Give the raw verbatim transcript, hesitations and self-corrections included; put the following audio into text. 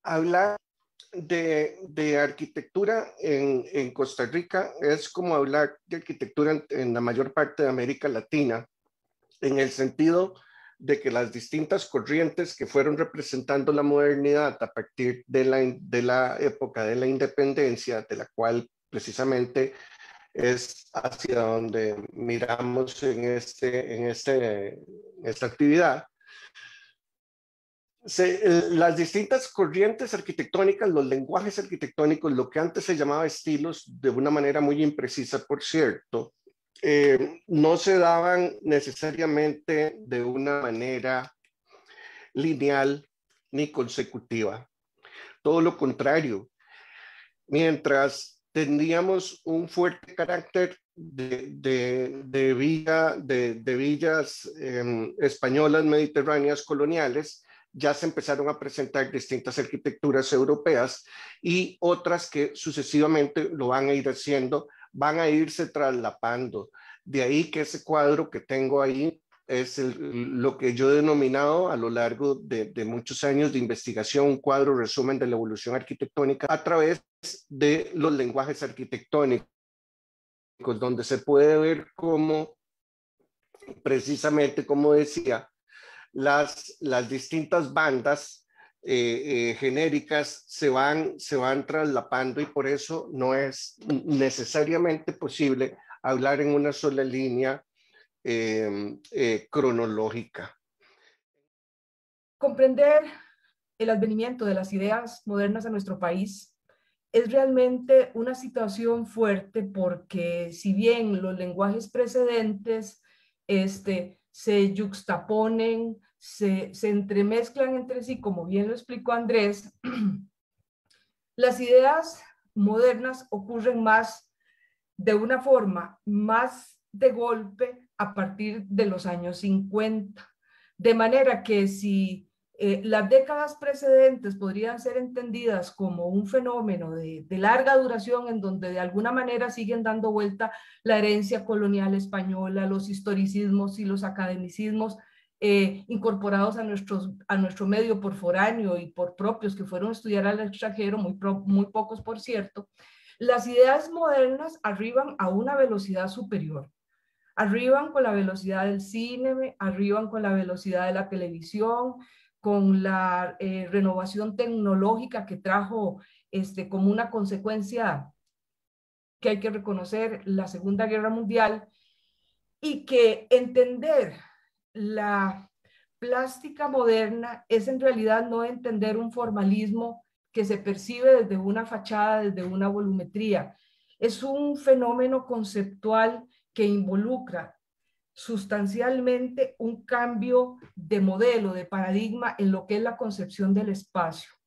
Hablar de, de arquitectura en, en Costa Rica es como hablar de arquitectura en, en la mayor parte de América Latina, en el sentido de que las distintas corrientes que fueron representando la modernidad a partir de la, de la época de la independencia, de la cual precisamente es hacia donde miramos en, este, en este, esta actividad, Se, eh, las distintas corrientes arquitectónicas, los lenguajes arquitectónicos, lo que antes se llamaba estilos, de una manera muy imprecisa, por cierto, eh, no se daban necesariamente de una manera lineal ni consecutiva. Todo lo contrario, mientras teníamos un fuerte carácter de, de, de, villa, de, de villas eh, españolas mediterráneas coloniales, ya se empezaron a presentar distintas arquitecturas europeas y otras que sucesivamente lo van a ir haciendo, van a irse traslapando. De ahí que ese cuadro que tengo ahí es el, lo que yo he denominado a lo largo de, de muchos años de investigación, un cuadro resumen de la evolución arquitectónica a través de los lenguajes arquitectónicos, donde se puede ver cómo, precisamente como decía, las, las distintas bandas eh, eh, genéricas se van, se van traslapando y por eso no es necesariamente posible hablar en una sola línea eh, eh, cronológica. Comprender el advenimiento de las ideas modernas a nuestro país es realmente una situación fuerte porque si bien los lenguajes precedentes este, se yuxtaponen, se, se entremezclan entre sí, como bien lo explicó Andrés, las ideas modernas ocurren más de una forma más de golpe a partir de los años cincuenta. De manera que si eh, las décadas precedentes podrían ser entendidas como un fenómeno de, de larga duración en donde de alguna manera siguen dando vuelta la herencia colonial española, los historicismos y los academicismos eh, incorporados a, nuestros, a nuestro medio por foráneo y por propios que fueron a estudiar al extranjero, muy, pro, muy pocos por cierto, las ideas modernas arriban a una velocidad superior. Arriban con la velocidad del cine, arriban con la velocidad de la televisión, con la eh, renovación tecnológica que trajo este, como una consecuencia que hay que reconocer la Segunda Guerra Mundial, y que entender la plástica moderna es en realidad no entender un formalismo que se percibe desde una fachada, desde una volumetría. Es un fenómeno conceptual que involucra sustancialmente un cambio de modelo, de paradigma en lo que es la concepción del espacio.